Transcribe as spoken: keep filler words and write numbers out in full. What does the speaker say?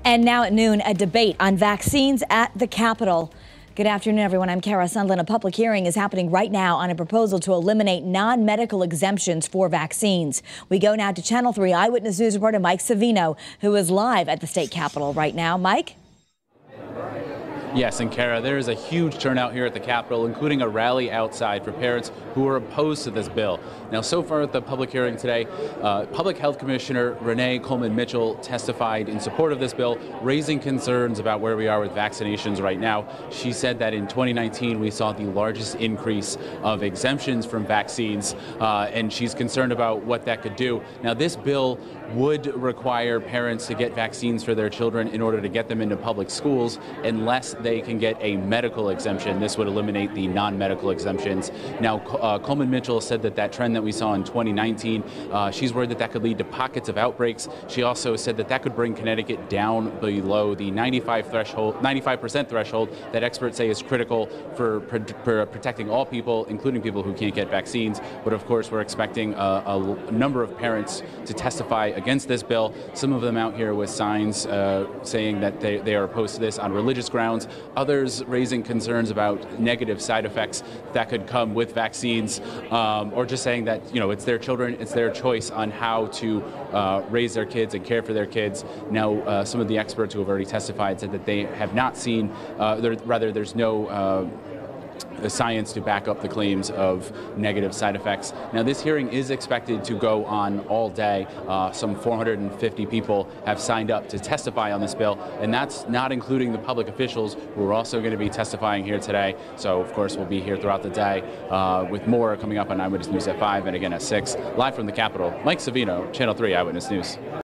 And now at noon, a debate on vaccines at the Capitol. Good afternoon, everyone. I'm Kara Sundlin. A public hearing is happening right now on a proposal to eliminate non-medical exemptions for vaccines. We go now to Channel three Eyewitness News reporter Mike Savino, who is live at the state capitol right now. Mike? Yes, and Kara, there is a huge turnout here at the Capitol, including a rally outside for parents who are opposed to this bill. Now, so far at the public hearing today, uh, Public Health Commissioner Renee Coleman Mitchell testified in support of this bill, raising concerns about where we are with vaccinations right now. She said that in twenty nineteen, we saw the largest increase of exemptions from vaccines, uh, and she's concerned about what that could do. Now, this bill would require parents to get vaccines for their children in order to get them into public schools, unless they can get a medical exemption. This would eliminate the non-medical exemptions. Now, uh, Coleman Mitchell said that that trend that we saw in twenty nineteen, uh, she's worried that that could lead to pockets of outbreaks. She also said that that could bring Connecticut down below the ninety-five threshold, ninety-five percent threshold that experts say is critical for, for protecting all people, including people who can't get vaccines. But of course, we're expecting a, a number of parents to testify against this bill. Some of them out here with signs uh, saying that they, they are opposed to this on religious grounds. Others raising concerns about negative side effects that could come with vaccines, um, or just saying that, you know, it's their children, it's their choice on how to uh, raise their kids and care for their kids. Now, uh, some of the experts who have already testified said that they have not seen, uh, rather there's no uh, the science to back up the claims of negative side effects. Now, this hearing is expected to go on all day. Uh, some four hundred fifty people have signed up to testify on this bill, and that's not including the public officials who are also going to be testifying here today. So, of course, we'll be here throughout the day uh, with more coming up on Eyewitness News at five and again at six. Live from the Capitol, Mike Savino, Channel three Eyewitness News.